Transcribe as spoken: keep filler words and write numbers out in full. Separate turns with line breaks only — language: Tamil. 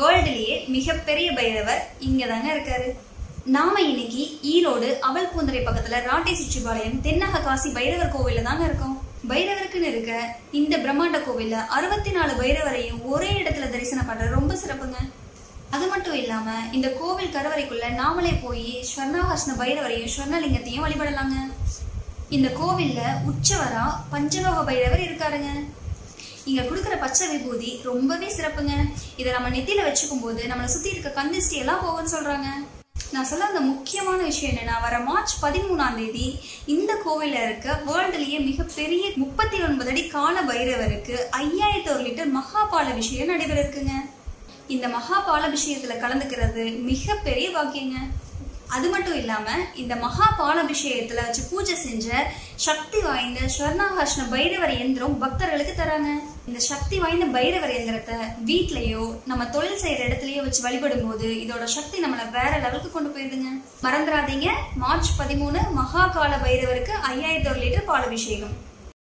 வேர்ல்டுலயே மிகப்பெரிய பைரவர் இங்கதாங்க இருக்காரு. நாம இன்னைக்கு ஈரோடு அவல் பூந்தரை பக்கத்துல ராட்டை சிற்றிபாளையம் தென்னக காசி பைரவர் கோவில்ல தாங்க இருக்கோம். பைரவருக்குன்னு இருக்க இந்த பிரம்மாண்ட கோவில்ல அறுபத்தி நாலு பைரவரையும் ஒரே இடத்துல தரிசனம் பண்றது ரொம்ப சிறப்புங்க. அது மட்டும் இல்லாம இந்த கோவில் கருவறைக்குள்ள நாமளே போய் ஸ்வர்ணாகர்ஷ்ண பைரவரையும் ஸ்வர்ணலிங்கத்தையும் வழிபடலாங்க. இந்த கோவில்ல உற்சவரா பஞ்சலோக பைரவர் இருக்காருங்க. இங்க கொடுக்குற பச்சை விபூதி ரொம்பவே சிறப்புங்க. இதை நம்ம நெத்தியில வச்சுக்கும் போது நம்மளை சுத்தி இருக்க கந்திஷ்டி எல்லாம் போகும்னு சொல்றாங்க. நான் சொல்ல அந்த முக்கியமான விஷயம் என்னன்னா, வர மார்ச் பதிமூணாம் தேதி இந்த கோவில்ல இருக்க வேர்ல்டுலயே மிகப்பெரிய முப்பத்தி ஒன்பது அடி கால பைரவருக்கு ஐயாயிரத்தி ஒரு லிட்டர் மகாபால அபிஷேகம் நடைபெற இருக்குங்க. இந்த மகாபால அபிஷேகத்துல கலந்துக்கிறது மிகப்பெரிய பாக்கியங்க. அது மட்டும் இல்லாம இந்த மகாபால அபிஷேகத்துல வச்சு பூஜை செஞ்ச சக்தி வாய்ந்த ஸ்வர்ணாகர்ஷ்ண பைரவர் எந்திரம் பக்தர்களுக்கு தராங்க. இந்த சக்தி வாய்ந்த பைரவர் எந்திரத்தை வீட்லயோ நம்ம தொழில் செய்யற இடத்துலயோ வச்சு வழிபடும் போது இதோட சக்தி நம்மள வேற லெவலுக்கு கொண்டு போயிருதுங்க. மறந்துடாதீங்க, மார்ச் பதிமூணு மகாகால பைரவருக்கு ஐயாயிரத்தி ஒரு லிட்டர் பால் அபிஷேகம்.